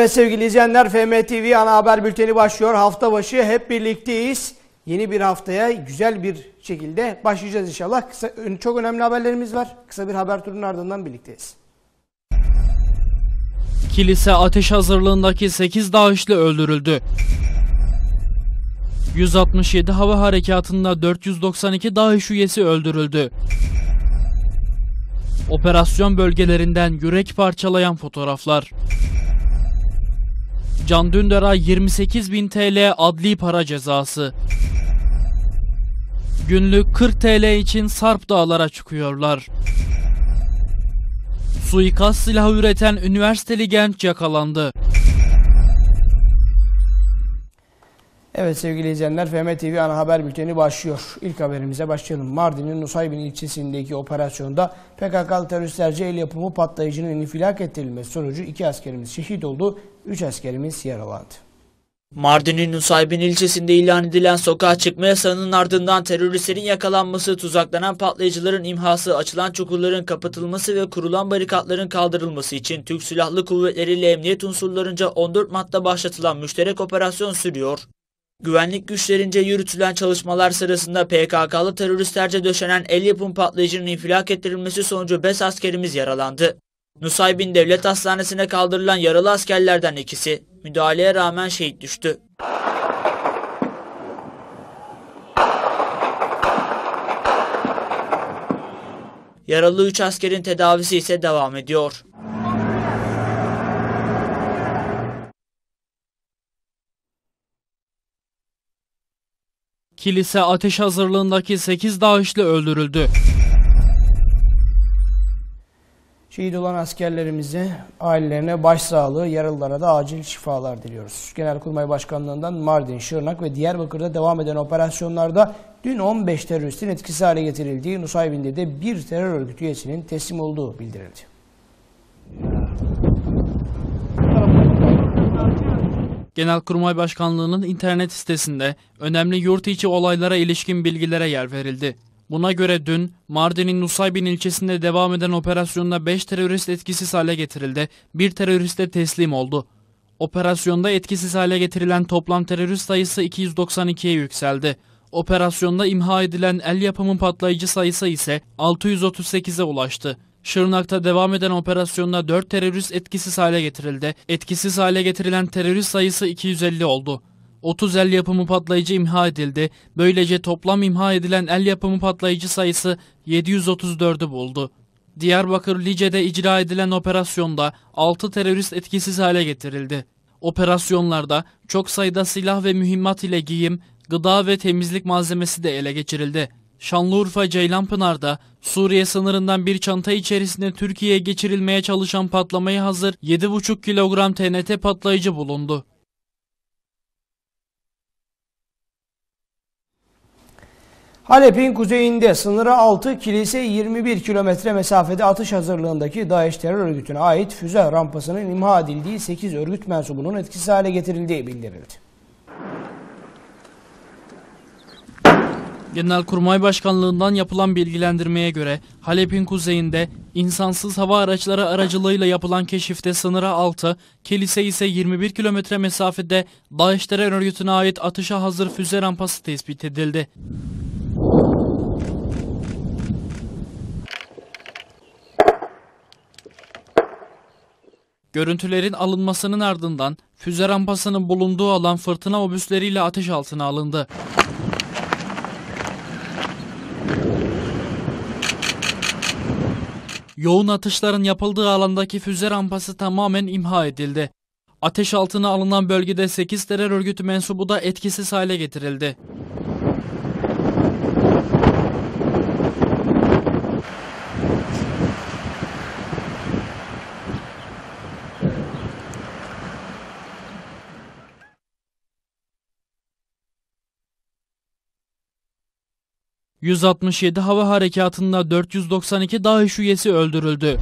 Evet sevgili izleyenler, FM TV ana haber bülteni başlıyor. Hafta başı hep birlikteyiz. Yeni bir haftaya güzel bir şekilde başlayacağız inşallah. Çok önemli haberlerimiz var. Kısa bir haber turunun ardından birlikteyiz. Kilise ateş hazırlığındaki 8 DAEŞ'li öldürüldü. 167 hava harekatında 492 DAEŞ üyesi öldürüldü. Operasyon bölgelerinden yürek parçalayan fotoğraflar. Can Dündar'a 28.000 TL adli para cezası. Günlük 40 TL için Sarp Dağlar'a çıkıyorlar. Suikast silahı üreten üniversiteli genç yakalandı. Evet sevgili izleyenler, FM TV ana haber bülteni başlıyor. İlk haberimize başlayalım. Mardin'in Nusaybin ilçesindeki operasyonda PKK'lı teröristlerce el yapımı patlayıcının infilak ettirilmesi sonucu 2 askerimiz şehit oldu, 3 askerimiz yaralandı. Mardin'in Nusaybin ilçesinde ilan edilen sokağa çıkma yasağının ardından teröristlerin yakalanması, tuzaklanan patlayıcıların imhası, açılan çukurların kapatılması ve kurulan barikatların kaldırılması için Türk Silahlı Kuvvetleri ile emniyet unsurlarınca 14 Mart'ta başlatılan müşterek operasyon sürüyor. Güvenlik güçlerince yürütülen çalışmalar sırasında PKK'lı teröristlerce döşenen el yapımı patlayıcının infilak ettirilmesi sonucu 5 askerimiz yaralandı. Nusaybin Devlet Hastanesi'ne kaldırılan yaralı askerlerden ikisi müdahaleye rağmen şehit düştü. Yaralı 3 askerin tedavisi ise devam ediyor. Kilise ateş hazırlığındaki 8 DAEŞ'li öldürüldü. Şehit olan askerlerimize, ailelerine başsağlığı, yaralılara da acil şifalar diliyoruz. Genelkurmay Başkanlığı'ndan Mardin, Şırnak ve Diyarbakır'da devam eden operasyonlarda dün 15 teröristin etkisiz hale getirildiği, Nusaybin'de de bir terör örgütü üyesinin teslim olduğu bildirildi. Genelkurmay Başkanlığı'nın internet sitesinde önemli yurt içi olaylara ilişkin bilgilere yer verildi. Buna göre dün Mardin'in Nusaybin ilçesinde devam eden operasyonda 5 terörist etkisiz hale getirildi, 1 terörist de teslim oldu. Operasyonda etkisiz hale getirilen toplam terörist sayısı 292'ye yükseldi. Operasyonda imha edilen el yapımı patlayıcı sayısı ise 638'e ulaştı. Şırnak'ta devam eden operasyonda 4 terörist etkisiz hale getirildi. Etkisiz hale getirilen terörist sayısı 250 oldu. 30 el yapımı patlayıcı imha edildi. Böylece toplam imha edilen el yapımı patlayıcı sayısı 734'ü buldu. Diyarbakır Lice'de icra edilen operasyonda 6 terörist etkisiz hale getirildi. Operasyonlarda çok sayıda silah ve mühimmat ile giyim, gıda ve temizlik malzemesi de ele geçirildi. Şanlıurfa Ceylanpınar'da Suriye sınırından bir çanta içerisinde Türkiye'ye geçirilmeye çalışan patlamaya hazır 7,5 kilogram TNT patlayıcı bulundu. Halep'in kuzeyinde sınıra 6, kilise 21 kilometre mesafede atış hazırlığındaki DAEŞ terör örgütüne ait füze rampasının imha edildiği 8 örgüt mensubunun etkisiz hale getirildiği bildirildi. Genelkurmay Başkanlığı'ndan yapılan bilgilendirmeye göre Halep'in kuzeyinde insansız hava araçları aracılığıyla yapılan keşifte sınıra 6, kilise ise 21 kilometre mesafede DAEŞ terör örgütüne ait atışa hazır füze rampası tespit edildi. Görüntülerin alınmasının ardından füze rampasının bulunduğu alan fırtına obüsleriyle ateş altına alındı. Yoğun atışların yapıldığı alandaki füze rampası tamamen imha edildi. Ateş altına alınan bölgede 8 terör örgütü mensubu da etkisiz hale getirildi. ...167 hava harekatında 492 DAEŞ üyesi öldürüldü.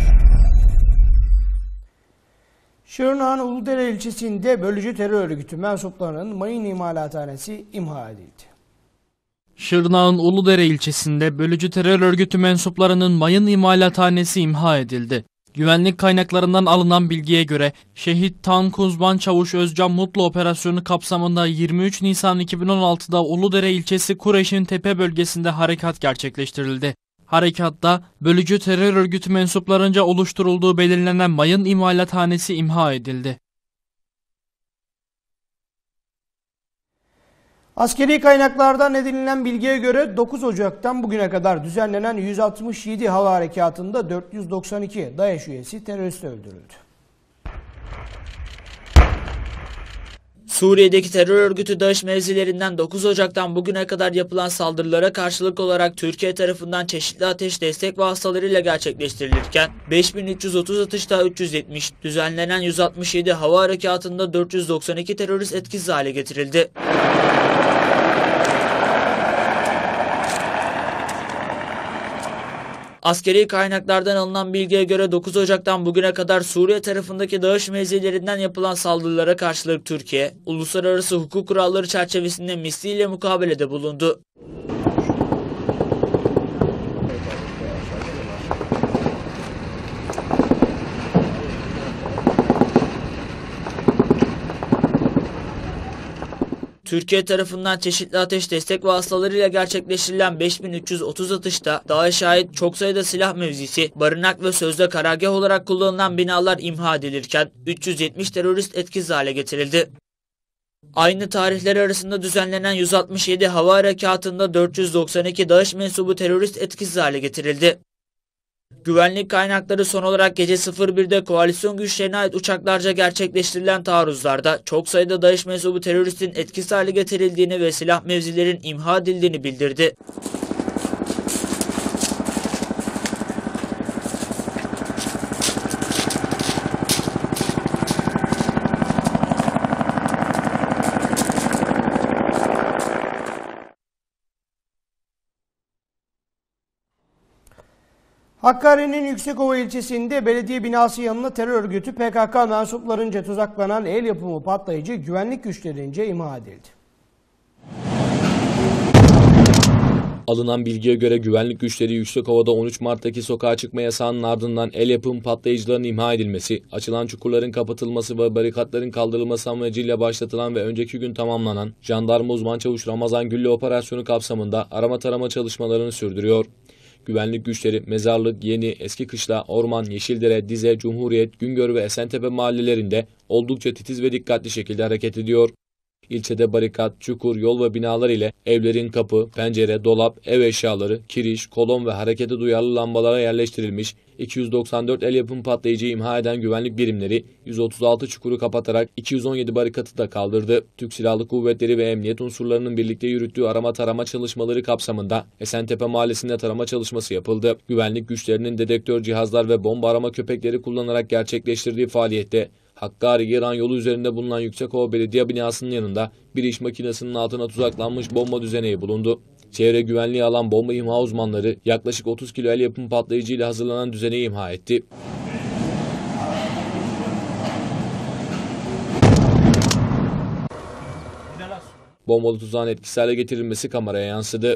Şırnak'ın Uludere ilçesinde bölücü terör örgütü mensuplarının mayın imalathanesi imha edildi. Şırnak'ın Uludere ilçesinde bölücü terör örgütü mensuplarının mayın imalathanesi imha edildi. Güvenlik kaynaklarından alınan bilgiye göre Şehit Tank Uzman Çavuş Özcan Mutlu operasyonu kapsamında 23 Nisan 2016'da Uludere ilçesi Kureş'in tepe bölgesinde harekat gerçekleştirildi. Harekatta bölücü terör örgütü mensuplarınca oluşturulduğu belirlenen mayın imalathanesi imha edildi. Askeri kaynaklardan edinilen bilgiye göre 9 Ocak'tan bugüne kadar düzenlenen 167 hava harekatında 492 DAEŞ üyesi terörist öldürüldü. Suriye'deki terör örgütü DAEŞ mevzilerinden 9 Ocak'tan bugüne kadar yapılan saldırılara karşılık olarak Türkiye tarafından çeşitli ateş destek vasıtalarıyla gerçekleştirilirken 5330 atışta 370, düzenlenen 167 hava harekatında 492 terörist etkisiz hale getirildi. Askeri kaynaklardan alınan bilgiye göre 9 Ocak'tan bugüne kadar Suriye tarafındaki DAEŞ mevzilerinden yapılan saldırılara karşılık Türkiye, uluslararası hukuk kuralları çerçevesinde misliyle mukabelede bulundu. Türkiye tarafından çeşitli ateş destek vasıtalarıyla gerçekleştirilen 5330 atışta DAEŞ'e ait çok sayıda silah mevzisi, barınak ve sözde karargah olarak kullanılan binalar imha edilirken 370 terörist etkisiz hale getirildi. Aynı tarihler arasında düzenlenen 167 hava harekatında 492 DAEŞ mensubu terörist etkisiz hale getirildi. Güvenlik kaynakları son olarak gece 01'de koalisyon güçlerine ait uçaklarca gerçekleştirilen taarruzlarda çok sayıda DAEŞ mensubu teröristin etkisiz hale getirildiğini ve silah mevzilerin imha edildiğini bildirdi. Hakkari'nin Yüksekova ilçesinde belediye binası yanına terör örgütü PKK mensuplarınca tuzaklanan el yapımı patlayıcı güvenlik güçlerince imha edildi. Alınan bilgiye göre güvenlik güçleri Yüksekova'da 13 Mart'taki sokağa çıkma yasağının ardından el yapımı patlayıcıların imha edilmesi, açılan çukurların kapatılması ve barikatların kaldırılması amacıyla başlatılan ve önceki gün tamamlanan Jandarma Uzman Çavuş Ramazan Güllü operasyonu kapsamında arama tarama çalışmalarını sürdürüyor. Güvenlik güçleri Mezarlık, Yeni, Eski Kışla, Orman, Yeşildere, Dize, Cumhuriyet, Güngör ve Esentepe mahallelerinde oldukça titiz ve dikkatli şekilde hareket ediyor. İlçede barikat, çukur, yol ve binalar ile evlerin kapı, pencere, dolap, ev eşyaları, kiriş, kolon ve harekete duyarlı lambalara yerleştirilmiş 294 el yapım patlayıcıyı imha eden güvenlik birimleri 136 çukuru kapatarak 217 barikatı da kaldırdı. Türk Silahlı Kuvvetleri ve emniyet unsurlarının birlikte yürüttüğü arama tarama çalışmaları kapsamında Esentepe Mahallesi'nde tarama çalışması yapıldı. Güvenlik güçlerinin dedektör cihazlar ve bomba arama köpekleri kullanarak gerçekleştirdiği faaliyette Hakkari-İran yolu üzerinde bulunan Yüksekova Belediye binasının yanında bir iş makinesinin altına tuzaklanmış bomba düzeneği bulundu. Çevre güvenliği alan bomba imha uzmanları yaklaşık 30 kilo el yapım patlayıcıyla hazırlanan düzeneği imha etti. Bombalı tuzağın etkisiz hale getirilmesi kameraya yansıdı.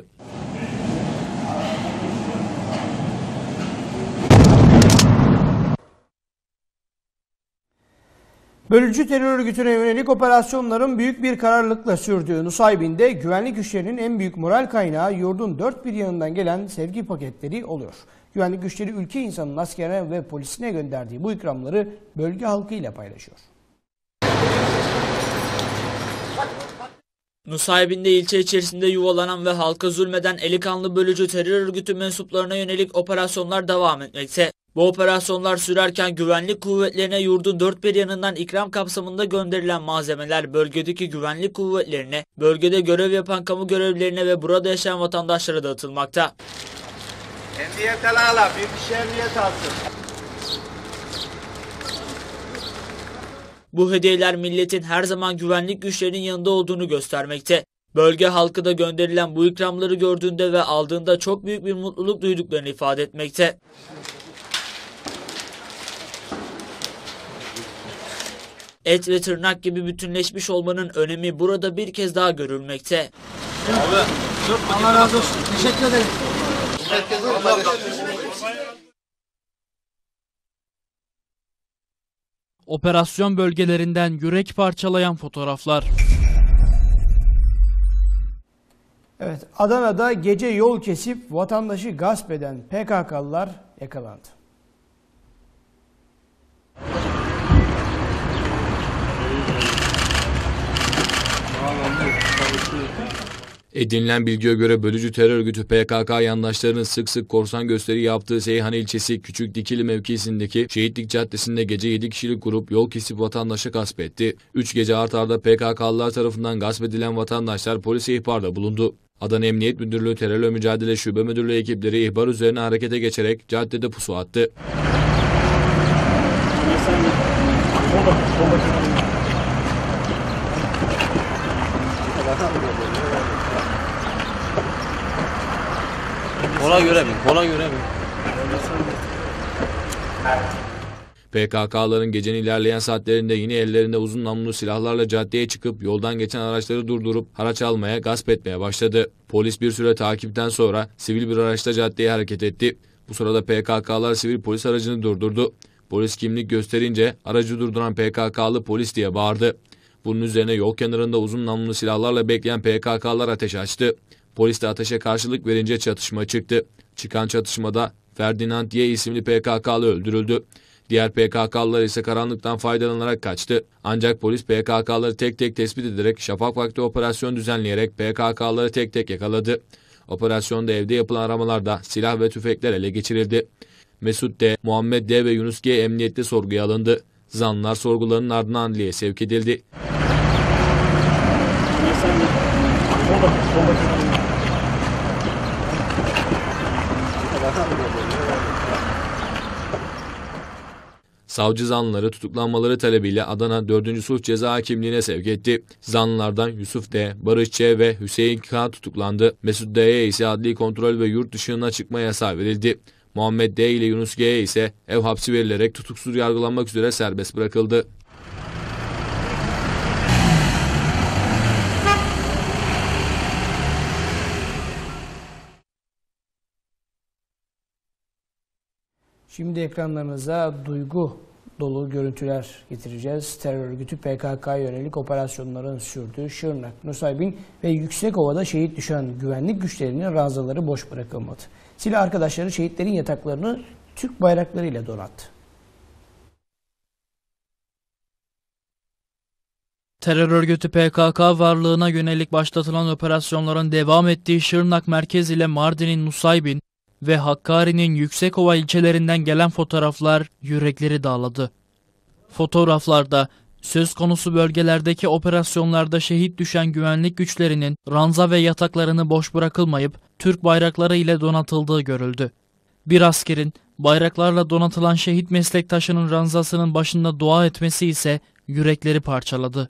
Bölücü terör örgütüne yönelik operasyonların büyük bir kararlılıkla sürdüğü Nusaybin'de güvenlik güçlerinin en büyük moral kaynağı yurdun dört bir yanından gelen sevgi paketleri oluyor. Güvenlik güçleri ülke insanının askerine ve polisine gönderdiği bu ikramları bölge halkıyla paylaşıyor. Nusaybin'de ilçe içerisinde yuvalanan ve halka zulmeden eli kanlı bölücü terör örgütü mensuplarına yönelik operasyonlar devam etmekte. Bu operasyonlar sürerken güvenlik kuvvetlerine yurdun dört bir yanından ikram kapsamında gönderilen malzemeler bölgedeki güvenlik kuvvetlerine, bölgede görev yapan kamu görevlilerine ve burada yaşayan vatandaşlara dağıtılmakta. Emniyet ala, bir kişi emniyet alsın. Bu hediyeler milletin her zaman güvenlik güçlerinin yanında olduğunu göstermekte. Bölge halkı da gönderilen bu ikramları gördüğünde ve aldığında çok büyük bir mutluluk duyduklarını ifade etmekte. Et ve tırnak gibi bütünleşmiş olmanın önemi burada bir kez daha görülmekte. Allah razı olsun. Teşekkür ederim. Operasyon bölgelerinden yürek parçalayan fotoğraflar. Evet, Adana'da gece yol kesip vatandaşı gasp eden PKK'lılar yakalandı. Edinilen bilgiye göre bölücü terör örgütü PKK yandaşlarının sık sık korsan gösteri yaptığı Seyhan ilçesi Küçük Dikili mevkisindeki Şehitlik Caddesi'nde gece 7 kişilik grup yol kesip vatandaşı gasp etti. 3 gece art arda PKK'lılar tarafından gasp edilen vatandaşlar polise ihbarda bulundu. Adana Emniyet Müdürlüğü Terörle Mücadele Şube Müdürlüğü ekipleri ihbar üzerine harekete geçerek caddede pusu attı. Kola göre mi? PKK'ların gecenin ilerleyen saatlerinde yine ellerinde uzun namlulu silahlarla caddeye çıkıp yoldan geçen araçları durdurup haraç almaya, gasp etmeye başladı. Polis bir süre takipten sonra sivil bir araçla caddeye hareket etti. Bu sırada PKK'lar sivil polis aracını durdurdu. Polis kimlik gösterince aracı durduran PKK'lı polis diye bağırdı. Bunun üzerine yol kenarında uzun namlulu silahlarla bekleyen PKK'lar ateş açtı. Polis de ateşe karşılık verince çatışma çıktı. Çıkan çatışmada Ferdinand Y isimli PKK'lı öldürüldü. Diğer PKK'lılar ise karanlıktan faydalanarak kaçtı. Ancak polis PKK'ları tek tek tespit ederek şafak vakti operasyon düzenleyerek PKK'ları tek tek yakaladı. Operasyonda evde yapılan aramalarda silah ve tüfekler ele geçirildi. Mesut D, Muhammed D ve Yunus G emniyette sorguya alındı. Zanlılar sorgularının ardından adliyeye sevk edildi. Savcı zanlıları tutuklanmaları talebiyle Adana 4. Sulh Ceza Hakimliği'ne sevk etti. Zanlılardan Yusuf D, Barış C ve Hüseyin K tutuklandı. Mesut D'ye ise adli kontrol ve yurt dışına çıkma yasağı verildi. Muhammed D ile Yunus G'ye ise ev hapsi verilerek tutuksuz yargılanmak üzere serbest bırakıldı. Şimdi ekranlarınıza duygu dolu görüntüler getireceğiz. Terör örgütü PKK'ya yönelik operasyonların sürdüğü Şırnak, Nusaybin ve Yüksekova'da şehit düşen güvenlik güçlerinin ranzaları boş bırakılmadı. Silah arkadaşları şehitlerin yataklarını Türk bayraklarıyla donattı. Terör örgütü PKK varlığına yönelik başlatılan operasyonların devam ettiği Şırnak merkez ile Mardin'in Nusaybin ve Hakkari'nin Yüksekova ilçelerinden gelen fotoğraflar yürekleri dağladı. Fotoğraflarda söz konusu bölgelerdeki operasyonlarda şehit düşen güvenlik güçlerinin ranza ve yataklarını boş bırakılmayıp Türk bayrakları ile donatıldığı görüldü. Bir askerin bayraklarla donatılan şehit meslektaşının ranzasının başında dua etmesi ise yürekleri parçaladı.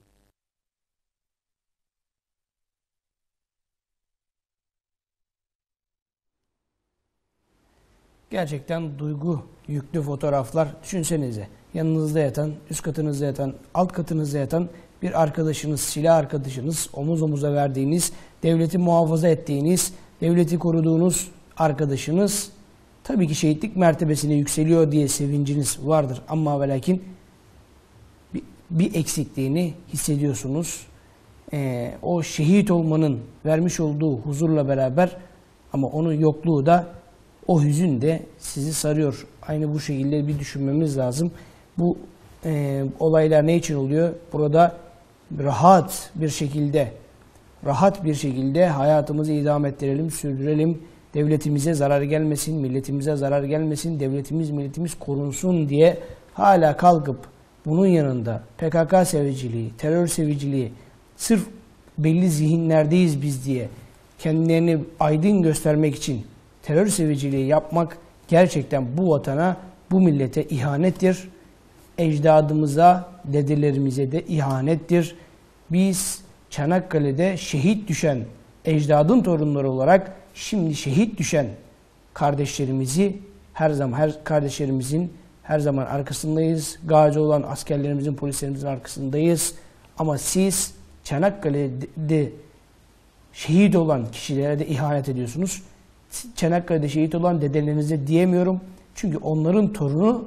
Gerçekten duygu yüklü fotoğraflar. Düşünsenize, yanınızda yatan, üst katınızda yatan, alt katınızda yatan bir arkadaşınız, silah arkadaşınız, omuz omuza verdiğiniz, devleti muhafaza ettiğiniz, devleti koruduğunuz arkadaşınız tabii ki şehitlik mertebesine yükseliyor diye sevinciniz vardır. Ama ve lakin bir eksikliğini hissediyorsunuz. O şehit olmanın vermiş olduğu huzurla beraber ama onun yokluğu da, o hüzün de sizi sarıyor. Aynı bu şekilde bir düşünmemiz lazım. Bu olaylar ne için oluyor? Burada rahat bir şekilde hayatımızı idame ettirelim, sürdürelim. Devletimize zarar gelmesin, milletimize zarar gelmesin, devletimiz, milletimiz korunsun diye hala kalkıp bunun yanında PKK seviciliği, terör seviciliği, sırf belli zihinlerdeyiz biz diye kendilerini aydın göstermek için terör seviciliği yapmak gerçekten bu vatana, bu millete ihanettir. Ecdadımıza, dedelerimize de ihanettir. Biz Çanakkale'de şehit düşen ecdadın torunları olarak şimdi şehit düşen kardeşlerimizi kardeşlerimizin her zaman arkasındayız. Gazi olan askerlerimizin, polislerimizin arkasındayız. Ama siz Çanakkale'de şehit olan kişilere de ihanet ediyorsunuz. Çanakkale'de şehit olan dedelerinize diyemiyorum. Çünkü onların torunu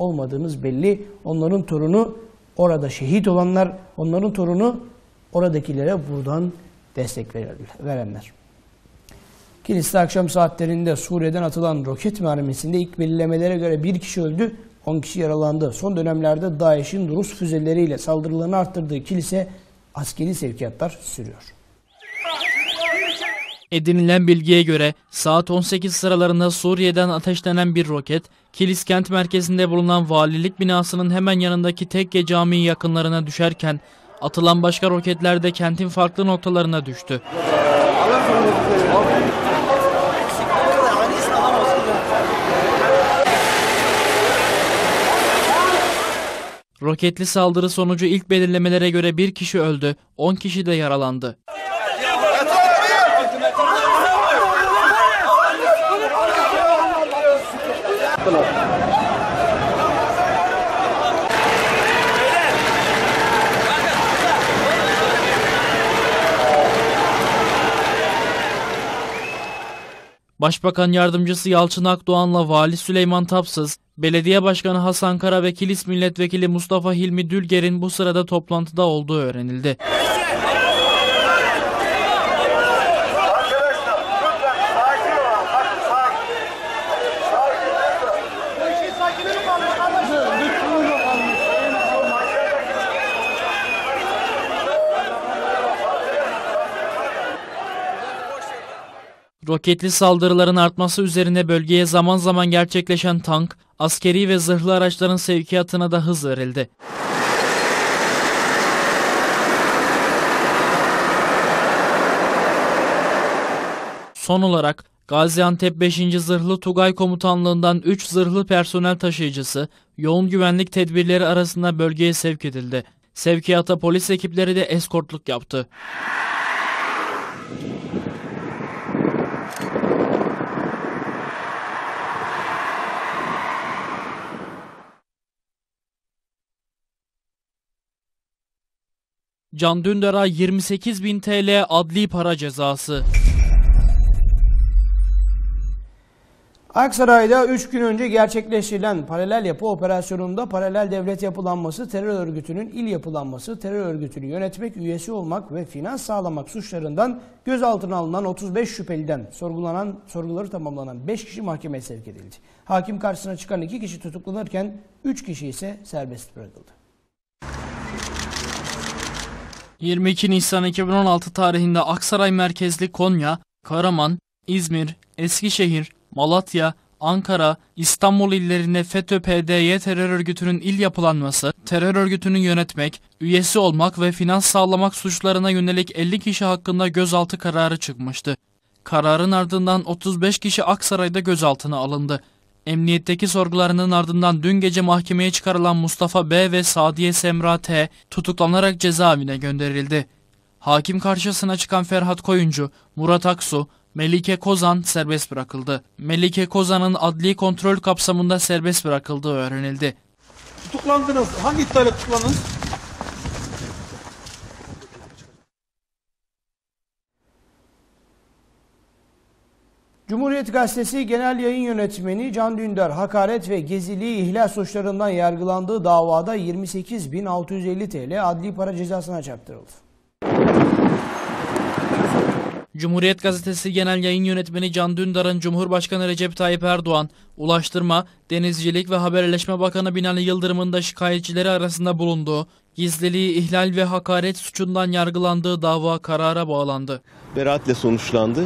olmadığınız belli. Onların torunu orada şehit olanlar, onların torunu oradakilere buradan destek verenler. Kilis'te akşam saatlerinde Suriye'den atılan roket mermisinde ilk belirlemelere göre 1 kişi öldü, 10 kişi yaralandı. Son dönemlerde DAEŞ'in Rus füzeleriyle saldırılarını arttırdığı Kilis'e askeri sevkiyatlar sürüyor. Edinilen bilgiye göre saat 18 sıralarında Suriye'den ateşlenen bir roket, Kilis kent merkezinde bulunan valilik binasının hemen yanındaki Tekke Camii yakınlarına düşerken atılan başka roketler de kentin farklı noktalarına düştü. Roketli saldırı sonucu ilk belirlemelere göre 1 kişi öldü, 10 kişi de yaralandı. Başbakan Yardımcısı Yalçın Akdoğan'la Vali Süleyman Tapsız, Belediye Başkanı Hasan Kara ve Kilis Milletvekili Mustafa Hilmi Dülger'in bu sırada toplantıda olduğu öğrenildi. Roketli saldırıların artması üzerine bölgeye zaman zaman gerçekleşen tank, askeri ve zırhlı araçların sevkiyatına da hız verildi. Son olarak Gaziantep 5. Zırhlı Tugay Komutanlığı'ndan 3 zırhlı personel taşıyıcısı yoğun güvenlik tedbirleri arasında bölgeye sevk edildi. Sevkiyata polis ekipleri de eskortluk yaptı. Can Dündar'a 28.000 TL adli para cezası. Aksaray'da 3 gün önce gerçekleştirilen paralel yapı operasyonunda paralel devlet yapılanması, terör örgütünün il yapılanması, terör örgütünü yönetmek, üyesi olmak ve finans sağlamak suçlarından gözaltına alınan 35 şüpheliden sorguları tamamlanan 5 kişi mahkemeye sevk edildi. Hakim karşısına çıkan 2 kişi tutuklanırken 3 kişi ise serbest bırakıldı. 22 Nisan 2016 tarihinde Aksaray merkezli Konya, Karaman, İzmir, Eskişehir, Malatya, Ankara, İstanbul illerinde FETÖ-PDY terör örgütünün il yapılanması, terör örgütünü yönetmek, üyesi olmak ve finans sağlamak suçlarına yönelik 50 kişi hakkında gözaltı kararı çıkmıştı. Kararın ardından 35 kişi Aksaray'da gözaltına alındı. Emniyetteki sorgularının ardından dün gece mahkemeye çıkarılan Mustafa B. ve Sadiye Semra T. tutuklanarak cezaevine gönderildi. Hakim karşısına çıkan Ferhat Koyuncu, Murat Aksu, Melike Kozan serbest bırakıldı. Melike Kozan'ın adli kontrol kapsamında serbest bırakıldığı öğrenildi. Tutuklandınız. Hangi iddiayla tutuklandınız? Cumhuriyet Gazetesi Genel Yayın Yönetmeni Can Dündar, hakaret ve geziliği ihlal suçlarından yargılandığı davada 28.650 TL adli para cezasına çarptırıldı. Cumhuriyet Gazetesi Genel Yayın Yönetmeni Can Dündar'ın Cumhurbaşkanı Recep Tayyip Erdoğan, Ulaştırma, Denizcilik ve Haberleşme Bakanı Binali Yıldırım'ın da şikayetçileri arasında bulunduğu gizliliği ihlal ve hakaret suçundan yargılandığı dava karara bağlandı. Beraatle sonuçlandı.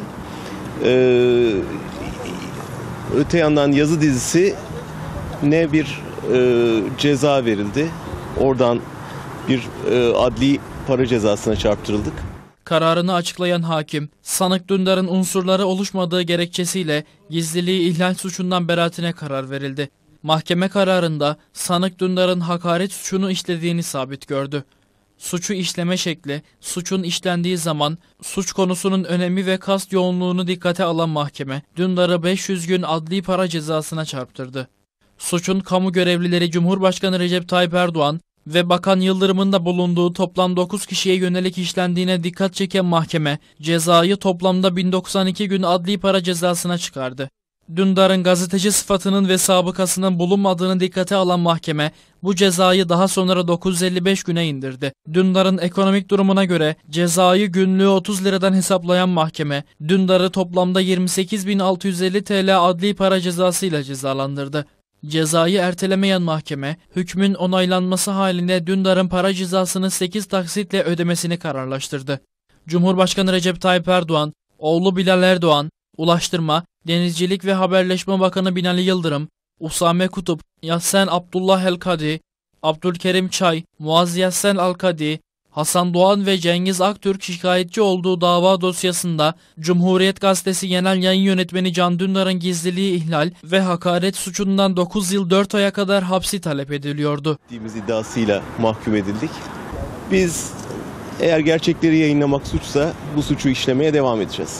Öte yandan yazı dizisi ne bir ceza verildi. Oradan bir adli para cezasına çarptırıldık. Kararını açıklayan hakim, sanık Dündar'ın unsurları oluşmadığı gerekçesiyle gizliliği ihlal suçundan beraatine karar verildi. Mahkeme kararında sanık Dündar'ın hakaret suçunu işlediğini sabit gördü. Suçu işleme şekli, suçun işlendiği zaman, suç konusunun önemi ve kast yoğunluğunu dikkate alan mahkeme, Dündar'ı 500 gün adli para cezasına çarptırdı. Suçun kamu görevlileri Cumhurbaşkanı Recep Tayyip Erdoğan ve Bakan Yıldırım'ın da bulunduğu toplam 9 kişiye yönelik işlendiğine dikkat çeken mahkeme, cezayı toplamda 1092 gün adli para cezasına çıkardı. Dündar'ın gazeteci sıfatının ve sabıkasının bulunmadığını dikkate alan mahkeme bu cezayı daha sonra 955 güne indirdi. Dündar'ın ekonomik durumuna göre cezayı günlüğü 30 liradan hesaplayan mahkeme Dündar'ı toplamda 28.650 TL adli para cezasıyla cezalandırdı. Cezayı ertelemeyen mahkeme, hükmün onaylanması halinde Dündar'ın para cezasını 8 taksitle ödemesini kararlaştırdı. Cumhurbaşkanı Recep Tayyip Erdoğan, oğlu Bilal Erdoğan, Ulaştırma, Denizcilik ve Haberleşme Bakanı Binali Yıldırım, Usame Kutup, Yassen Abdullah El-Kadi, Abdülkerim Çay, Muaz Yassen Al-Kadi, Hasan Doğan ve Cengiz Aktürk şikayetçi olduğu dava dosyasında Cumhuriyet Gazetesi Genel Yayın Yönetmeni Can Dündar'ın gizliliği ihlal ve hakaret suçundan 9 yıl 4 aya kadar hapsi talep ediliyordu. İddiasıyla mahkum edildik. Biz eğer gerçekleri yayınlamak suçsa bu suçu işlemeye devam edeceğiz.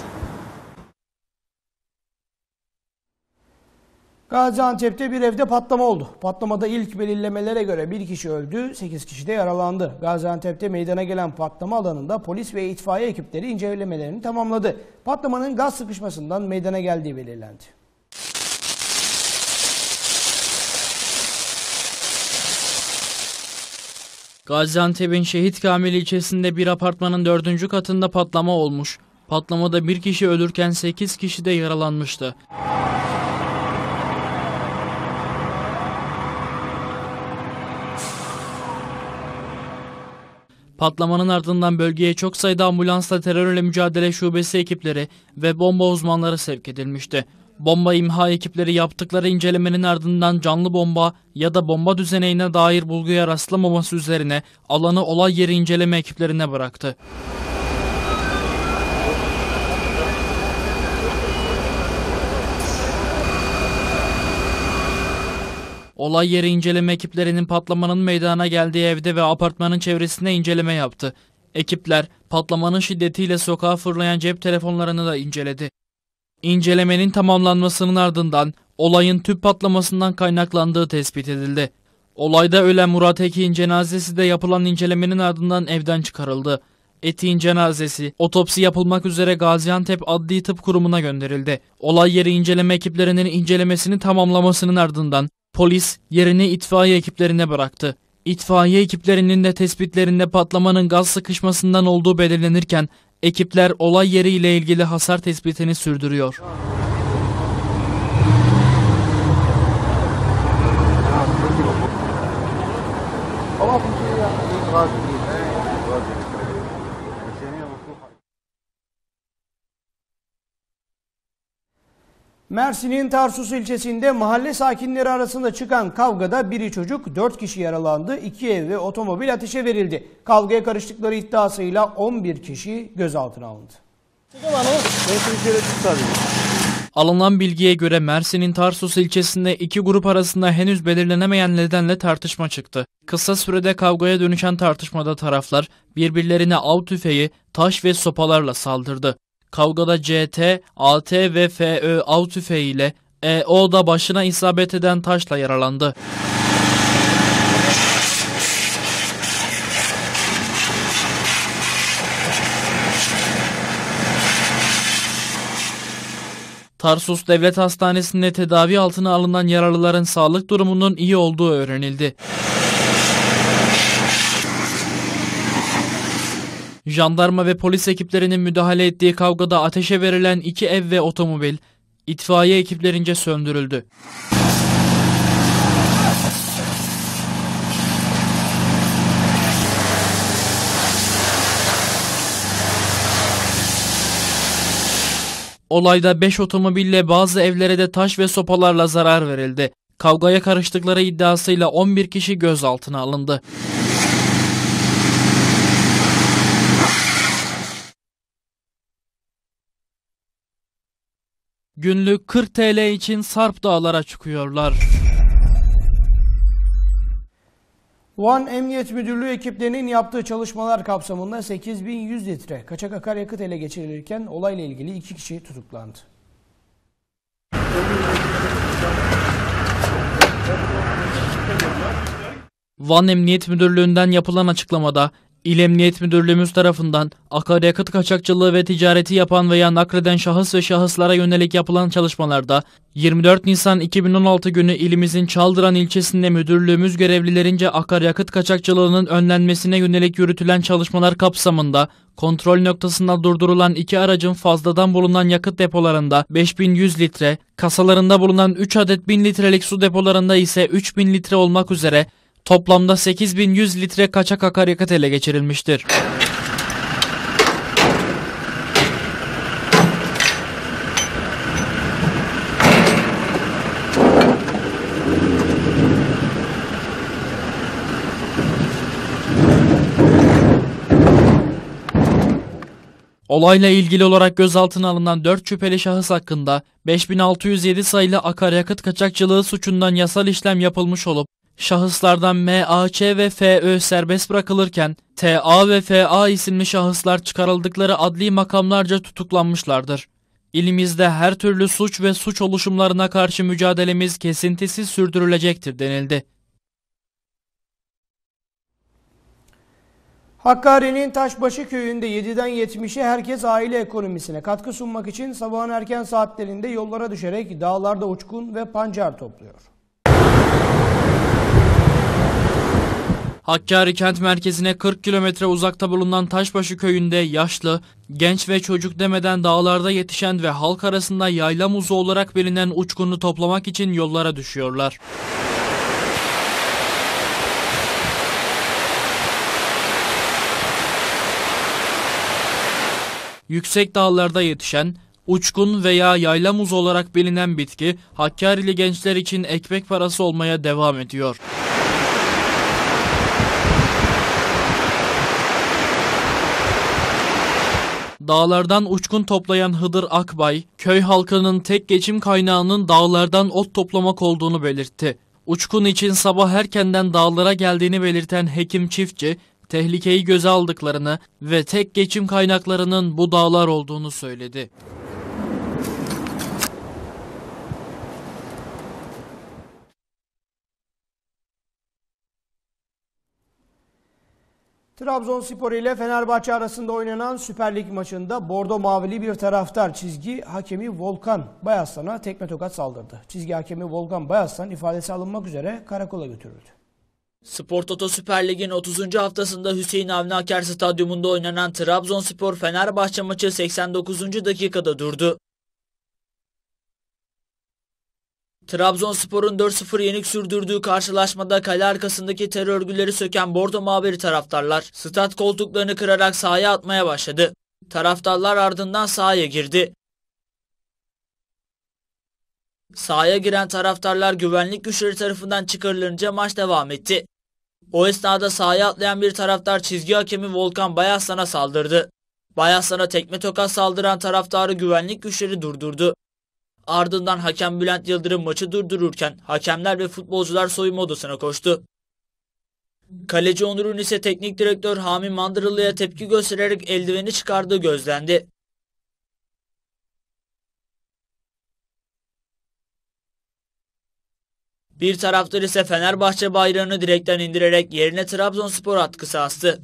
Gaziantep'te bir evde patlama oldu. Patlamada ilk belirlemelere göre bir kişi öldü, 8 kişi de yaralandı. Gaziantep'te meydana gelen patlama alanında polis ve itfaiye ekipleri incelemelerini tamamladı. Patlamanın gaz sıkışmasından meydana geldiği belirlendi. Gaziantep'in Şehit Kamil ilçesinde bir apartmanın 4. katında patlama olmuş. Patlamada bir kişi ölürken 8 kişi de yaralanmıştı. Patlamanın ardından bölgeye çok sayıda ambulansla terörle mücadele şubesi ekipleri ve bomba uzmanları sevk edilmişti. Bomba imha ekipleri yaptıkları incelemenin ardından canlı bomba ya da bomba düzeneğine dair bulguya rastlamaması üzerine alanı olay yeri inceleme ekiplerine bıraktı. Olay yeri inceleme ekiplerinin patlamanın meydana geldiği evde ve apartmanın çevresinde inceleme yaptı. Ekipler patlamanın şiddetiyle sokağa fırlayan cep telefonlarını da inceledi. İncelemenin tamamlanmasının ardından olayın tüp patlamasından kaynaklandığı tespit edildi. Olayda ölen Murat Ekin cenazesi de yapılan incelemenin ardından evden çıkarıldı. Etik'in cenazesi otopsi yapılmak üzere Gaziantep Adli Tıp Kurumu'na gönderildi. Olay yeri inceleme ekiplerinin incelemesini tamamlamasının ardından polis yerini itfaiye ekiplerine bıraktı. İtfaiye ekiplerinin de tespitlerinde patlamanın gaz sıkışmasından olduğu belirlenirken ekipler olay yeri ile ilgili hasar tespitini sürdürüyor. Mersin'in Tarsus ilçesinde mahalle sakinleri arasında çıkan kavgada biri çocuk, 4 kişi yaralandı, 2 ev ve otomobil ateşe verildi. Kavgaya karıştıkları iddiasıyla 11 kişi gözaltına alındı. Alınan bilgiye göre Mersin'in Tarsus ilçesinde iki grup arasında henüz belirlenemeyen nedenle tartışma çıktı. Kısa sürede kavgaya dönüşen tartışmada taraflar birbirlerine av tüfeği, taş ve sopalarla saldırdı. Kavgada CT, AT ve FÖ av tüfeğiyle, EO da başına isabet eden taşla yaralandı. Tarsus Devlet Hastanesi'nde tedavi altına alınan yaralıların sağlık durumunun iyi olduğu öğrenildi. Jandarma ve polis ekiplerinin müdahale ettiği kavgada ateşe verilen 2 ev ve otomobil itfaiye ekiplerince söndürüldü. Olayda 5 otomobille bazı evlere de taş ve sopalarla zarar verildi. Kavgaya karıştıkları iddiasıyla 11 kişi gözaltına alındı. Günlük 40 TL için Sarp Dağlar'a çıkıyorlar. Van Emniyet Müdürlüğü ekiplerinin yaptığı çalışmalar kapsamında 8.100 litre kaçak akaryakıt ele geçirilirken olayla ilgili 2 kişi tutuklandı. Van Emniyet Müdürlüğü'nden yapılan açıklamada İl Emniyet Müdürlüğümüz tarafından akaryakıt kaçakçılığı ve ticareti yapan veya nakleden şahıs ve şahıslara yönelik yapılan çalışmalarda 24 Nisan 2016 günü ilimizin Çaldıran ilçesinde müdürlüğümüz görevlilerince akaryakıt kaçakçılığının önlenmesine yönelik yürütülen çalışmalar kapsamında kontrol noktasında durdurulan 2 aracın fazladan bulunan yakıt depolarında 5100 litre, kasalarında bulunan 3 adet 1000 litrelik su depolarında ise 3000 litre olmak üzere toplamda 8100 litre kaçak akaryakıt ele geçirilmiştir. Olayla ilgili olarak gözaltına alınan 4 şüpheli şahıs hakkında 5607 sayılı akaryakıt kaçakçılığı suçundan yasal işlem yapılmış olup, şahıslardan MAÇ ve FÖ serbest bırakılırken TA ve FA isimli şahıslar çıkarıldıkları adli makamlarca tutuklanmışlardır. İlimizde her türlü suç ve suç oluşumlarına karşı mücadelemiz kesintisiz sürdürülecektir denildi. Hakkari'nin Taşbaşı köyünde 7'den 70'e herkes aile ekonomisine katkı sunmak için sabahın erken saatlerinde yollara düşerek dağlarda uçkun ve pancar topluyor. Hakkari kent merkezine 40 kilometre uzakta bulunan Taşbaşı köyünde yaşlı, genç ve çocuk demeden dağlarda yetişen ve halk arasında yayla muzu olarak bilinen uçkunu toplamak için yollara düşüyorlar. Yüksek dağlarda yetişen, uçkun veya yayla muzu olarak bilinen bitki, Hakkari'li gençler için ekmek parası olmaya devam ediyor. Dağlardan uçkun toplayan Hıdır Akbay, köy halkının tek geçim kaynağının dağlardan ot toplamak olduğunu belirtti. Uçkun için sabah erkenden dağlara geldiğini belirten hekim çiftçi, tehlikeyi göze aldıklarını ve tek geçim kaynaklarının bu dağlar olduğunu söyledi. Trabzonspor ile Fenerbahçe arasında oynanan Süper Lig maçında bordo mavili bir taraftar çizgi hakemi Volkan Bayaslan'a tekme tokat saldırdı. Çizgi hakemi Volkan Bayaslan ifadesi alınmak üzere karakola götürüldü. Spor Toto Süper Lig'in 30. haftasında Hüseyin Avni Aker Stadyumunda oynanan Trabzonspor Fenerbahçe maçı 89. dakikada durdu. Trabzonspor'un 4-0 yenik sürdürdüğü karşılaşmada kale arkasındaki terör örgüleri söken bordo mavili taraftarlar stat koltuklarını kırarak sahaya atmaya başladı. Taraftarlar ardından sahaya girdi. Sahaya giren taraftarlar güvenlik güçleri tarafından çıkarılınca maç devam etti. O esnada sahaya atlayan bir taraftar çizgi hakemi Volkan Bayaslan'a saldırdı. Bayaslan'a tekme tokat saldıran taraftarı güvenlik güçleri durdurdu. Ardından hakem Bülent Yıldırım maçı durdururken hakemler ve futbolcular soyunma odasına koştu. Kaleci Onur'un ise teknik direktör Hami Mandırılı'ya tepki göstererek eldiveni çıkardığı gözlendi. Bir taraftar ise Fenerbahçe bayrağını direkten indirerek yerine Trabzonspor atkısı astı.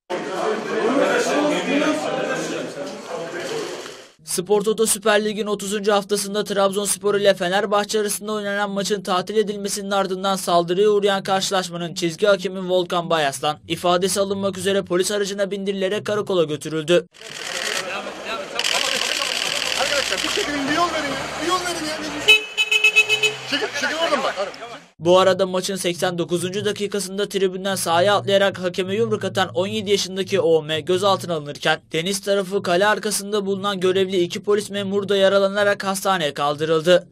Spor Toto Süper Lig'in 30. haftasında Trabzonspor ile Fenerbahçe arasında oynanan maçın tatil edilmesinin ardından saldırıya uğrayan karşılaşmanın çizgi hakemi Volkan Bayaslan ifadesi alınmak üzere polis aracına bindirilerek karakola götürüldü. Arkadaşlar bir çekilin, bir yol verin ya. Bir yol verin ya. Çekil oradan bak. Bu arada maçın 89. dakikasında tribünden sahaya atlayarak hakeme yumruk atan 17 yaşındaki OM gözaltına alınırken deniz tarafı kale arkasında bulunan görevli 2 polis memuru da yaralanarak hastaneye kaldırıldı.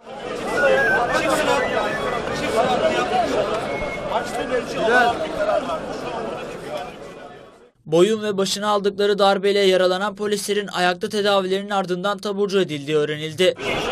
Boyun ve başına aldıkları darbeyle yaralanan polislerin ayakta tedavilerinin ardından taburcu edildiği öğrenildi.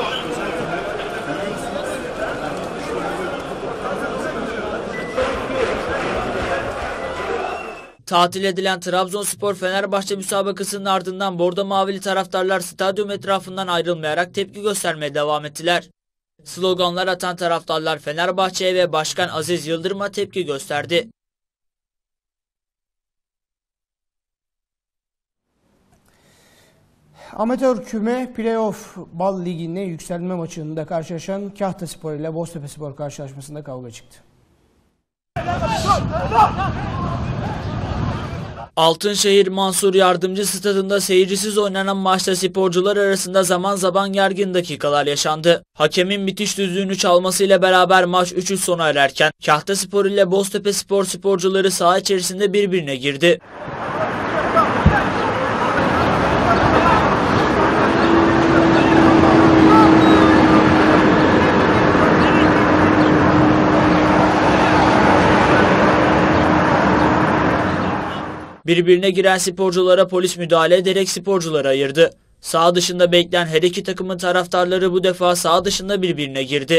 Tatil edilen Trabzonspor Fenerbahçe müsabakasının ardından bordo mavili taraftarlar stadyum etrafından ayrılmayarak tepki göstermeye devam ettiler. Sloganlar atan taraftarlar Fenerbahçe'ye ve Başkan Aziz Yıldırım'a tepki gösterdi. Amatör küme playoff bal liginde yükselme maçında karşılaşan Kahtaspor ile Boztepeспor karşılaşmasında kavga çıktı. Altınşehir Mansur Yardımcı Stadında seyircisiz oynanan maçta sporcular arasında zaman zaman gergin dakikalar yaşandı. Hakemin bitiş düdüğünü çalmasıyla beraber maç 3-3 sona ererken Kahtaspor ile Boztepeспor sporcuları saha içerisinde birbirine girdi. Birbirine giren sporculara polis müdahale ederek sporcuları ayırdı. Saha dışında bekleyen her iki takımın taraftarları bu defa saha dışında birbirine girdi.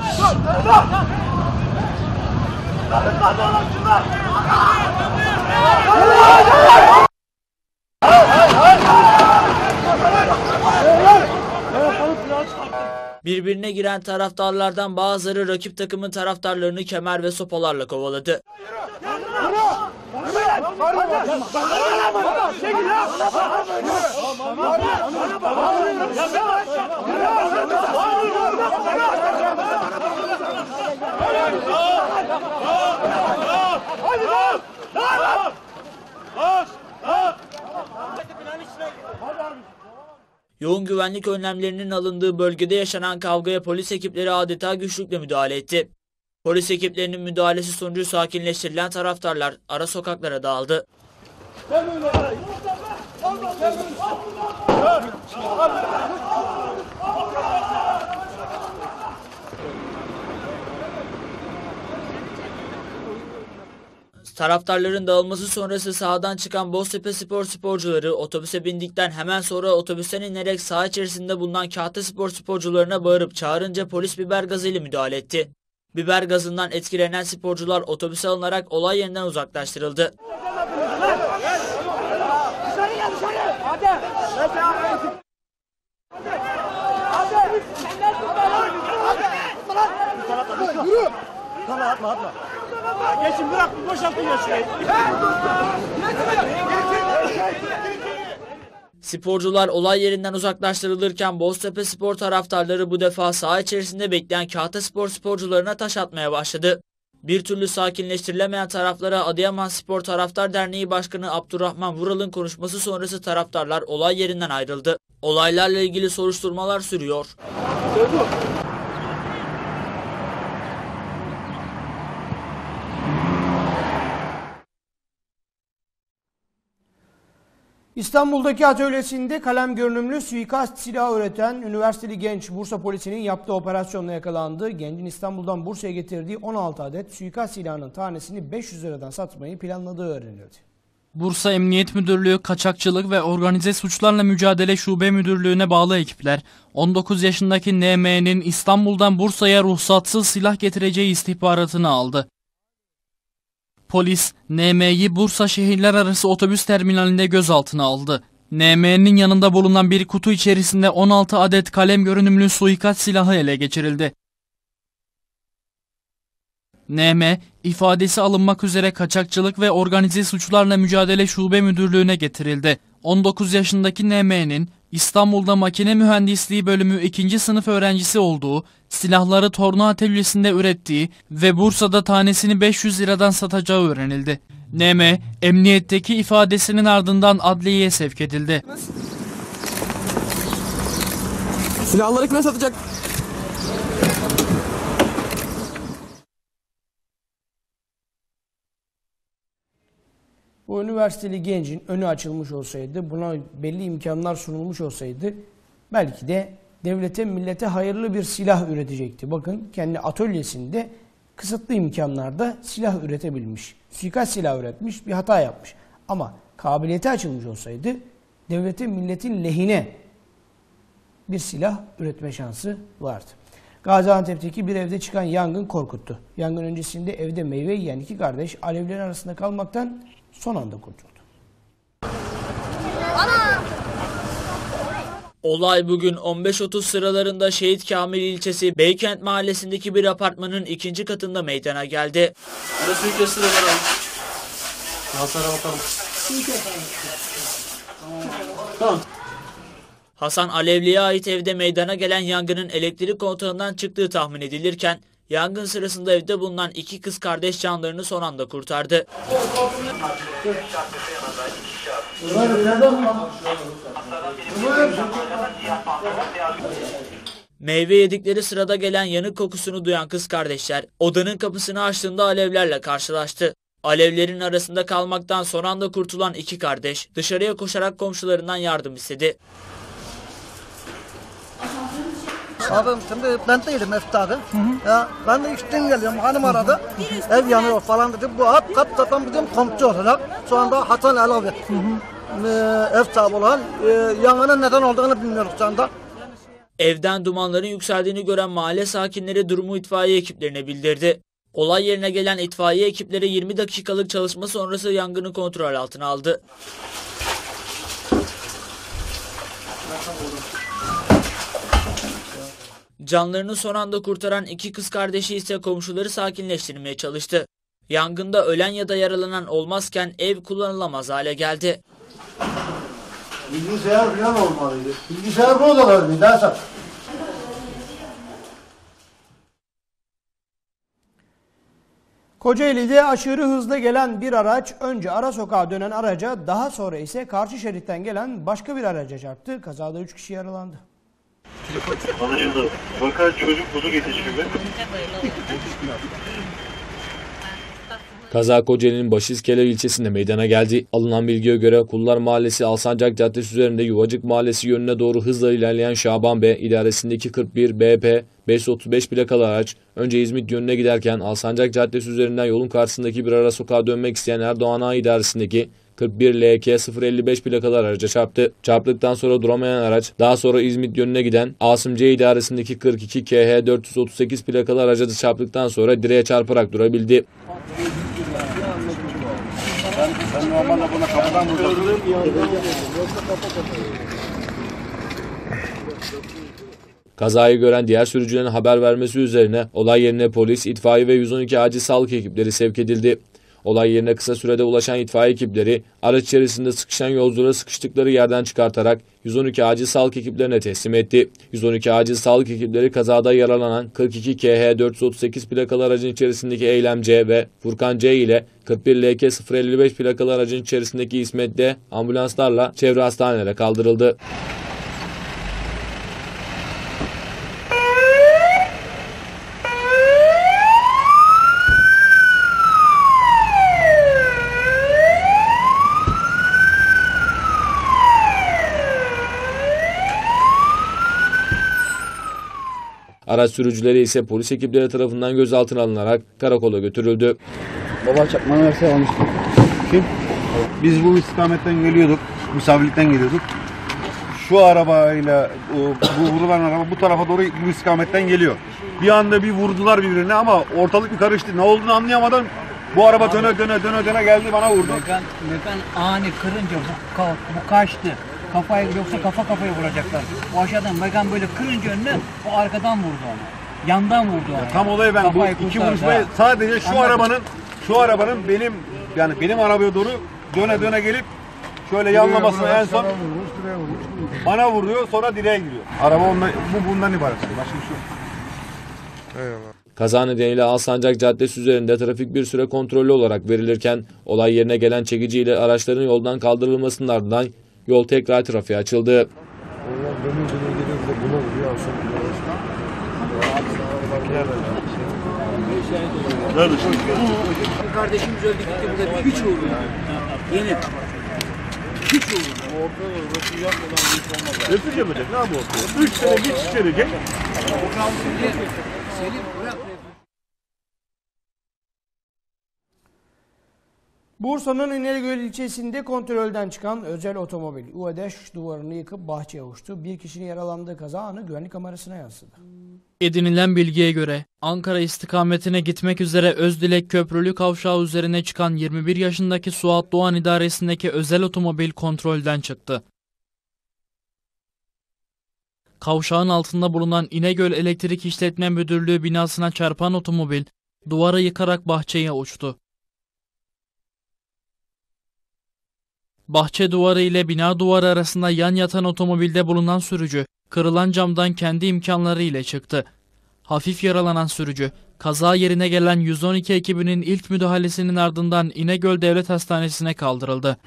Birbirine giren taraftarlardan bazıları rakip takımın taraftarlarını kemer ve sopalarla kovaladı. Yoğun güvenlik önlemlerinin alındığı bölgede yaşanan kavgaya polis ekipleri adeta güçlükle müdahale etti. Polis ekiplerinin müdahalesi sonucu sakinleştirilen taraftarlar ara sokaklara dağıldı. Taraftarların dağılması sonrası sahadan çıkan Boztepeспor sporcuları otobüse bindikten hemen sonra otobüsten inerek saha içerisinde bulunan Kahtaspor sporcularına bağırıp çağırınca polis biber gazıyla müdahale etti. Biber gazından etkilenen sporcular otobüse alınarak olay yerinden uzaklaştırıldı. Atma. Geçin bırak boşaltın ya. Sporcular olay yerinden uzaklaştırılırken Boztepeспor taraftarları bu defa saha içerisinde bekleyen Kahtaspor sporcularına taş atmaya başladı. Bir türlü sakinleştirilemeyen taraflara Adıyamanspor Taraftar Derneği Başkanı Abdurrahman Vural'ın konuşması sonrası taraftarlar olay yerinden ayrıldı. Olaylarla ilgili soruşturmalar sürüyor. İstanbul'daki atölyesinde kalem görünümlü suikast silahı üreten üniversiteli genç Bursa polisinin yaptığı operasyonla yakalandı. Gencin İstanbul'dan Bursa'ya getirdiği 16 adet suikast silahının tanesini 500 liradan satmayı planladığı öğrenildi. Bursa Emniyet Müdürlüğü Kaçakçılık ve Organize Suçlarla Mücadele Şube Müdürlüğü'ne bağlı ekipler 19 yaşındaki NM'nin İstanbul'dan Bursa'ya ruhsatsız silah getireceği istihbaratını aldı. Polis, NM'yi Bursa şehirler arası otobüs terminalinde gözaltına aldı. NM'nin yanında bulunan bir kutu içerisinde 16 adet kalem görünümlü suikast silahı ele geçirildi. NM, ifadesi alınmak üzere Kaçakçılık ve Organize Suçlarla Mücadele Şube Müdürlüğü'ne getirildi. 19 yaşındaki NM'nin İstanbul'da Makine Mühendisliği Bölümü 2. sınıf öğrencisi olduğu, silahları torna atölyesinde ürettiği ve Bursa'da tanesini 500 liradan satacağı öğrenildi. NM, emniyetteki ifadesinin ardından adliyeye sevk edildi. Silahları kime satacak? Bu üniversiteli gencin önü açılmış olsaydı, buna belli imkanlar sunulmuş olsaydı belki de devlete, millete hayırlı bir silah üretecekti. Bakın kendi atölyesinde kısıtlı imkanlarda silah üretebilmiş. Suikast silah üretmiş, bir hata yapmış. Ama kabiliyeti açılmış olsaydı devletin, milletin lehine bir silah üretme şansı vardı. Gaziantep'teki bir evde çıkan yangın korkuttu. Yangın öncesinde evde meyve yiyen iki kardeş alevlerin arasında kalmaktan son anda kurtuldu. Olay bugün 15.30 sıralarında Şehit Kamil ilçesi Beykent mahallesindeki bir apartmanın 2. katında meydana geldi. Hasan Alevli'ye ait evde meydana gelen yangının elektrik kontağından çıktığı tahmin edilirken, yangın sırasında evde bulunan 2 kız kardeş canlarını son anda kurtardı. Meyve yedikleri sırada gelen yanık kokusunu duyan kız kardeşler odanın kapısını açtığında alevlerle karşılaştı. Alevlerin arasında kalmaktan son anda kurtulan 2 kardeş dışarıya koşarak komşularından yardım istedi. Abi şimdi ben değilim Efta abi. Ya, ben de işten geliyorum, hanım aradı. Ev yanıyor falan dedi. Bu kaptan bizim komşu olarak şu anda Hasan Alavi. Ev sahibi olan yangının neden olduğunu bilmiyoruz şu anda. Evden dumanların yükseldiğini gören mahalle sakinleri durumu itfaiye ekiplerine bildirdi. Olay yerine gelen itfaiye ekipleri 20 dakikalık çalışma sonrası yangını kontrol altına aldı. Canlarını son anda kurtaran 2 kız kardeşi ise komşuları sakinleştirmeye çalıştı. Yangında ölen ya da yaralanan olmazken ev kullanılamaz hale geldi. Bilgisayar falan olmalıydı. Bilgisayar bu odalar mıydı Hasan? Kocaeli'de aşırı hızlı gelen bir araç önce ara sokağa dönen araca, daha sonra ise karşı şeritten gelen başka bir araca çarptı. Kazada 3 kişi yaralandı. Anlaşıldı. Fakat çocuk bunu yetişimi. Kaza Kocaeli'nin Başiskele ilçesinde meydana geldi. Alınan bilgiye göre Kullar Mahallesi Alsancak Caddesi üzerinde Yuvacık Mahallesi yönüne doğru hızla ilerleyen Şaban B idaresindeki 41 BP 535 plakalı araç önce İzmit yönüne giderken Alsancak Caddesi üzerinden yolun karşısındaki bir ara sokağa dönmek isteyen Erdoğan A idaresindeki 41 LK 055 plakalı araca çarptı. Çarptıktan sonra duramayan araç daha sonra İzmit yönüne giden Asım C idaresindeki 42 KH 438 plakalı araca da çarptıktan sonra direğe çarparak durabildi. Ben normalde buna kapıdan vurdum. Kazayı gören diğer sürücülerin haber vermesi üzerine olay yerine polis, itfaiye ve 112 acil sağlık ekipleri sevk edildi. Olay yerine kısa sürede ulaşan itfaiye ekipleri araç içerisinde sıkışan yolcuları sıkıştıkları yerden çıkartarak 112 acil sağlık ekiplerine teslim etti. 112 acil sağlık ekipleri kazada yaralanan 42 KH 438 plakalı aracın içerisindeki Eylem C ve Furkan C ile 41 LK 055 plakalı aracın içerisindeki İsmet D ambulanslarla çevre hastanelere kaldırıldı. Araç sürücüleri ise polis ekipleri tarafından gözaltına alınarak karakola götürüldü. Baba çakmanı verse almıştım. Kim? Biz bu istikametten geliyorduk. Misafirlikten geliyorduk. Şu arabayla bu vurulan araba bu tarafa doğru bu istikametten geliyor. Bir anda bir vurdular birbirine ama ortalık bir karıştı. Ne olduğunu anlayamadan bu araba döne geldi bana vurdu. Mekan ani kırınca bu kaçtı. Kafayı yoksa kafaya vuracaklar. Bu aşağıdan Megan böyle kırınca önüne o arkadan vurdu onu. Yandan vurdu onu. Tam olayı ben bu iki vuruşmayı sadece şu arabanın benim arabaya doğru döne gelip şöyle yanlamasına en son bana vuruyor, sonra direğe giriyor. Araba bundan ibaret. Başka bir şey yok. Eyvallah. Kaza nedeniyle Alsancak Caddesi üzerinde trafik bir süre kontrollü olarak verilirken olay yerine gelen çekiciyle araçların yoldan kaldırılmasının ardından yol tekrar trafiğe açıldı. Kardeşimiz öldü gitti burada hiç oldu. Yeni. Hiç oldu. Refil yapacak ne yapıyor? 3 sene geçiştirecek. Selim bırak. Bursa'nın İnegöl ilçesinde kontrolden çıkan özel otomobil UADEŞ duvarını yıkıp bahçeye uçtu. Bir kişinin yaralandığı kaza anı güvenlik kamerasına yansıdı. Edinilen bilgiye göre Ankara istikametine gitmek üzere Özdilek Köprülü Kavşağı üzerine çıkan 21 yaşındaki Suat Doğan idaresindeki özel otomobil kontrolden çıktı. Kavşağın altında bulunan İnegöl Elektrik İşletme Müdürlüğü binasına çarpan otomobil duvarı yıkarak bahçeye uçtu. Bahçe duvarı ile bina duvarı arasında yan yatan otomobilde bulunan sürücü, kırılan camdan kendi imkanları ile çıktı. Hafif yaralanan sürücü, kaza yerine gelen 112 ekibinin ilk müdahalesinin ardından İnegöl Devlet Hastanesi'ne kaldırıldı.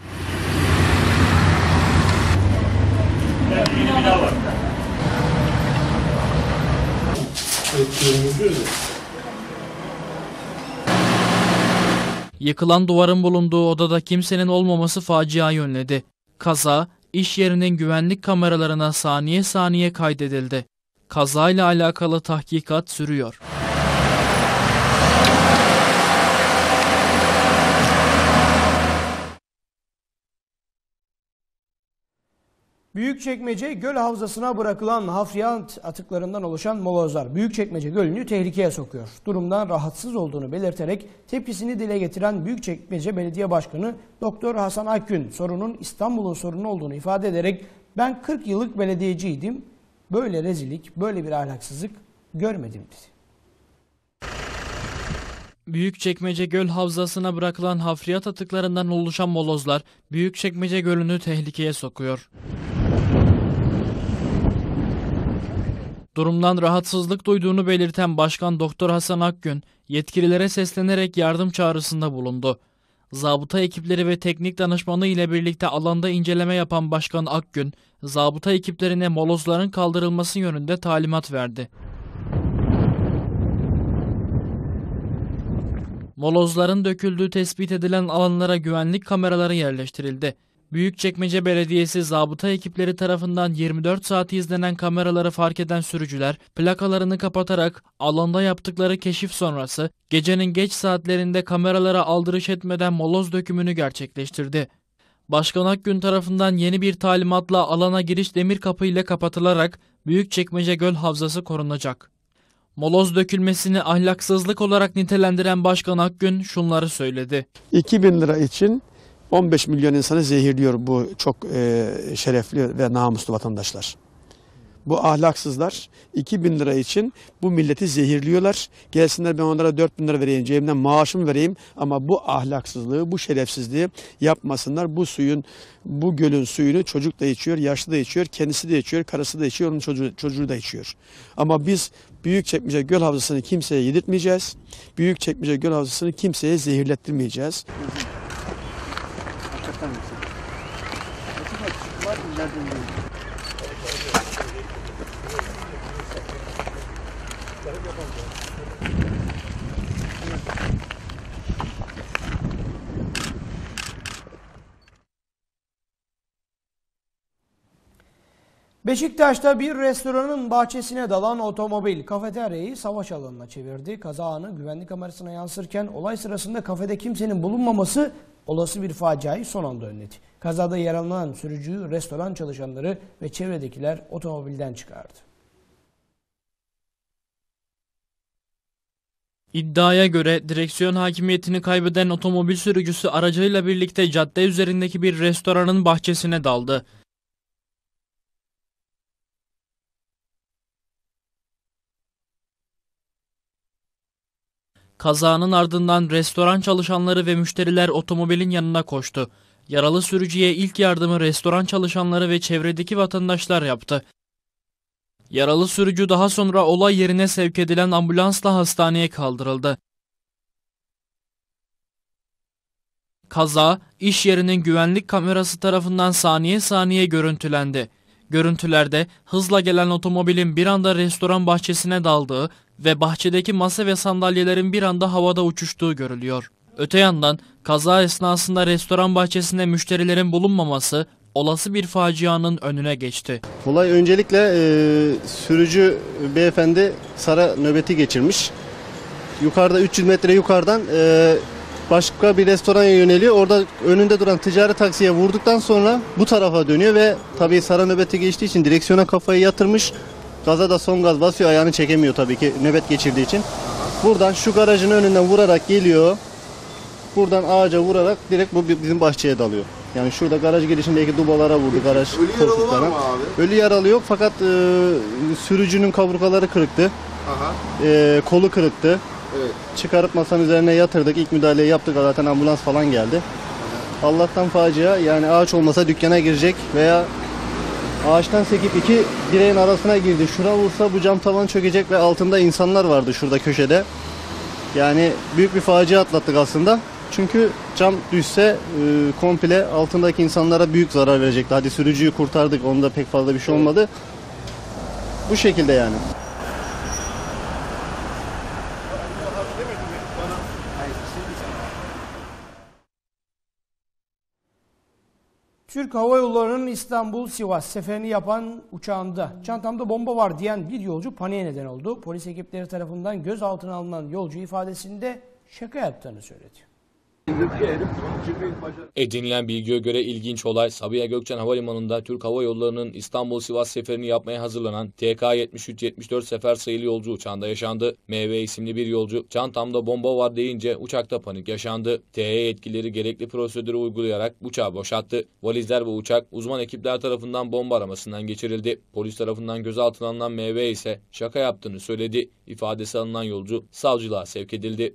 Yıkılan duvarın bulunduğu odada kimsenin olmaması faciayı önledi. Kaza, iş yerinin güvenlik kameralarına saniye saniye kaydedildi. Kazayla alakalı tahkikat sürüyor. Büyükçekmece Göl Havzası'na bırakılan hafriyat atıklarından oluşan molozlar Büyükçekmece Gölü'nü tehlikeye sokuyor. Durumdan rahatsız olduğunu belirterek tepkisini dile getiren Büyükçekmece Belediye Başkanı Doktor Hasan Akgün sorunun İstanbul'un sorunu olduğunu ifade ederek "Ben 40 yıllık belediyeciydim. Böyle rezillik, böyle bir ahlaksızlık görmedim" dedi. Büyükçekmece Göl Havzası'na bırakılan hafriyat atıklarından oluşan molozlar Büyükçekmece Gölü'nü tehlikeye sokuyor. Durumdan rahatsızlık duyduğunu belirten Başkan Doktor Hasan Akgün, yetkililere seslenerek yardım çağrısında bulundu. Zabıta ekipleri ve teknik danışmanı ile birlikte alanda inceleme yapan Başkan Akgün, zabıta ekiplerine molozların kaldırılması yönünde talimat verdi. Molozların döküldüğü tespit edilen alanlara güvenlik kameraları yerleştirildi. Büyükçekmece Belediyesi zabıta ekipleri tarafından 24 saat izlenen kameraları fark eden sürücüler plakalarını kapatarak alanda yaptıkları keşif sonrası gecenin geç saatlerinde kameralara aldırış etmeden moloz dökümünü gerçekleştirdi. Başkan Akgün tarafından yeni bir talimatla alana giriş demir kapı ile kapatılarak Büyükçekmece Göl Havzası korunacak. Moloz dökülmesini ahlaksızlık olarak nitelendiren Başkan Akgün şunları söyledi. 2000 lira için 15 milyon insanı zehirliyor bu çok şerefli ve namuslu vatandaşlar. Bu ahlaksızlar 2000 lira için bu milleti zehirliyorlar. Gelsinler ben onlara 4000 lira vereyim, cebimden maaşımı vereyim ama bu ahlaksızlığı, bu şerefsizliği yapmasınlar. Bu gölün suyunu çocuk da içiyor, yaşlı da içiyor, kendisi de içiyor, karısı da içiyor, onun çocuğu da içiyor. Ama biz Büyükçekmece Göl Havzası'nı kimseye yedirtmeyeceğiz. Büyükçekmece Göl Havzası'nı kimseye zehirlettirmeyeceğiz. Beşiktaş'ta bir restoranın bahçesine dalan otomobil kafeteryayı savaş alanına çevirdi. Kaza anı güvenlik kamerasına yansırken olay sırasında kafede kimsenin bulunmaması olası bir faciayı son anda önledi. Kazada yaralanan sürücüyü restoran çalışanları ve çevredekiler otomobilden çıkardı. İddiaya göre direksiyon hakimiyetini kaybeden otomobil sürücüsü aracıyla birlikte cadde üzerindeki bir restoranın bahçesine daldı. Kazanın ardından restoran çalışanları ve müşteriler otomobilin yanına koştu. Yaralı sürücüye ilk yardımı restoran çalışanları ve çevredeki vatandaşlar yaptı. Yaralı sürücü daha sonra olay yerine sevk edilen ambulansla hastaneye kaldırıldı. Kaza, iş yerinin güvenlik kamerası tarafından saniye saniye görüntülendi. Görüntülerde hızla gelen otomobilin bir anda restoran bahçesine daldığı ve bahçedeki masa ve sandalyelerin bir anda havada uçuştuğu görülüyor. Öte yandan kaza esnasında restoran bahçesinde müşterilerin bulunmaması olası bir facianın önüne geçti. Olay öncelikle sürücü beyefendi sara nöbeti geçirmiş. Yukarıda 300 metre yukarıdan başka bir restorana yöneliyor. Orada önünde duran ticari taksiye vurduktan sonra bu tarafa dönüyor ve tabii sara nöbeti geçtiği için direksiyona kafayı yatırmış. Gaza da son gaz basıyor, ayağını çekemiyor tabii ki nöbet geçirdiği için. Buradan şu garajın önünden vurarak geliyor. Buradan ağaca vurarak direkt bu bizim bahçeye dalıyor. Yani şurada garaj girişindeki dubalara vurdu, garaj koltuklarına. Ölü yaralı yok fakat sürücünün kaburgaları kırıktı. Kolu kırıktı. Evet. Çıkarıp masanın üzerine yatırdık. İlk müdahaleyi yaptık. Zaten ambulans falan geldi. Allah'tan facia, yani ağaç olmasa dükkana girecek veya ağaçtan sekip iki direğin arasına girdi. Şuna vursa bu cam tavan çökecek ve altında insanlar vardı şurada köşede. Yani büyük bir facia atlattık aslında. Çünkü cam düşse komple altındaki insanlara büyük zarar verecekti. Hadi sürücüyü kurtardık, onda pek fazla bir şey olmadı. Bu şekilde yani. Türk Hava Yolları'nın İstanbul-Sivas seferini yapan uçağında çantamda bomba var diyen bir yolcu paniğe neden oldu. Polis ekipleri tarafından gözaltına alınan yolcu ifadesinde şaka yaptığını söyledi. Edinilen bilgiye göre ilginç olay Sabiha Gökçen Havalimanı'nda Türk Hava Yolları'nın İstanbul-Sivas seferini yapmaya hazırlanan TK-73-74 sefer sayılı yolcu uçağında yaşandı. MV isimli bir yolcu çantamda bomba var deyince uçakta panik yaşandı. TH yetkilileri gerekli prosedürü uygulayarak uçağı boşalttı. Valizler ve uçak uzman ekipler tarafından bomba aramasından geçirildi. Polis tarafından gözaltına alınan MV ise şaka yaptığını söyledi. İfadesi alınan yolcu savcılığa sevk edildi.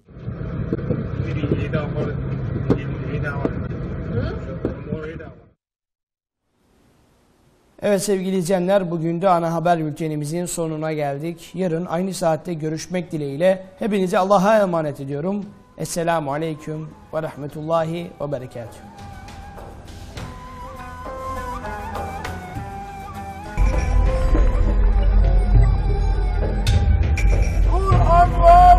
Evet sevgili izleyenler, bugün de ana haber bültenimizin sonuna geldik. Yarın aynı saatte görüşmek dileğiyle hepinizi Allah'a emanet ediyorum. Esselamu Aleyküm ve Rahmetullahi ve Berekatuhu. Allah!